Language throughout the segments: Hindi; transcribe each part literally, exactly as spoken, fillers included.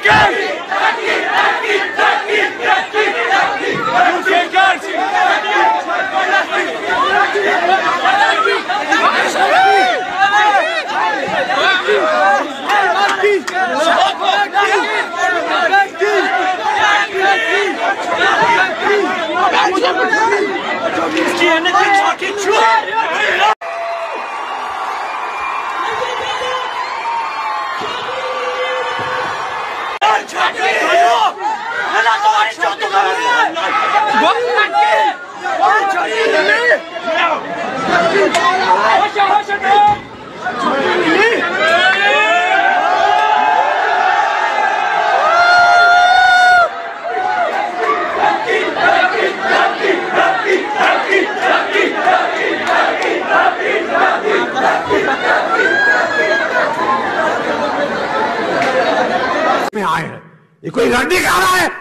में आए हैं। ये कोई रंडी खा रहा है,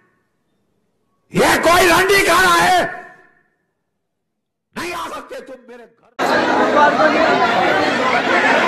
ये कोई रंडी खा रहा है। नहीं आ सकते तुम मेरे घर।